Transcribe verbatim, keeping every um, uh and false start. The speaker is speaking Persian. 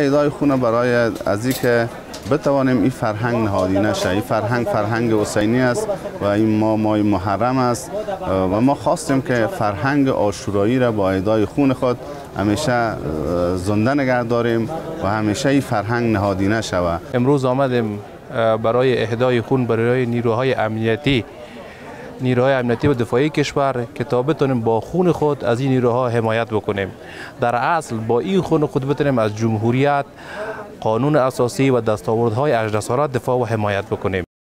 اهدای خون برای از اینکه بتوانیم این فرهنگ نهادی نشه. این فرهنگ فرهنگ حسینی است و این ما ماه محرم است و ما خواستیم که فرهنگ عاشورایی را با اهدای خون خود همیشه زنده نگه داریم و همیشه این فرهنگ نهادی نشود. امروز آمدیم برای اهدای خون برای نیروهای امنیتی نیروهای امنیتی و دفاعی کشور که تا بتونیم با خون خود از این نیروها حمایت بکنیم. در اصل با این خون خود بتونیم از جمهوریت، قانون اساسی و دستاوردهای اجناسارات دفاع و حمایت بکنیم.